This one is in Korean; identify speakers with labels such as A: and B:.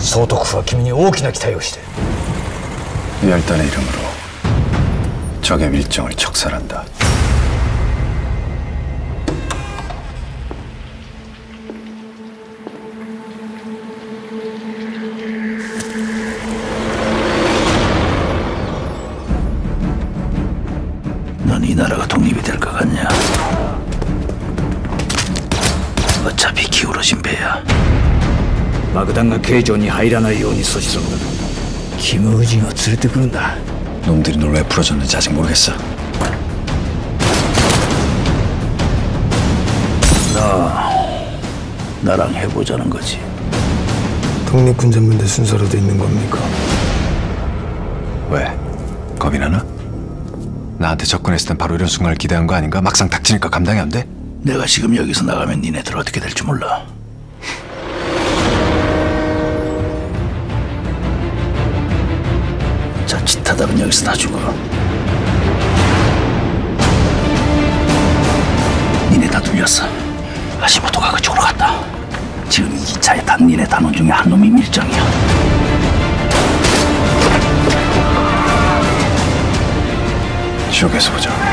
A: 総督府は君に大きな期待をして。
B: 열단의 이름으로 적의 밀정을 척살한다.
C: 넌 이 나라가 독립이 될 것 같냐? 어차피 기울어진 배야.
A: 爆弾が京城に入らないように阻止するんだ。キム・ウジンを連れてくるんだ。
B: 놈들이 널 왜 풀어줬는지 아직 모르겠어.
C: 나랑 해보자는 거지.
D: 독립군전문대 순서로 돼 있는 겁니까?
B: 왜? 겁이 나나? 나한테 접근했을 땐 바로 이런 순간을 기대한 거 아닌가? 막상 닥치니까 감당이 안 돼?
C: 내가 지금 여기서 나가면 니네들 어떻게 될지 몰라. 자칫하다면 여기서 다 죽어. 니네 다 뚫렸어. 하시모토가 그쪽으로 갔다. 지금 이 기차에 탄 니네 단원 중에 한 놈이 밀정이야.
B: 지옥에서 보자.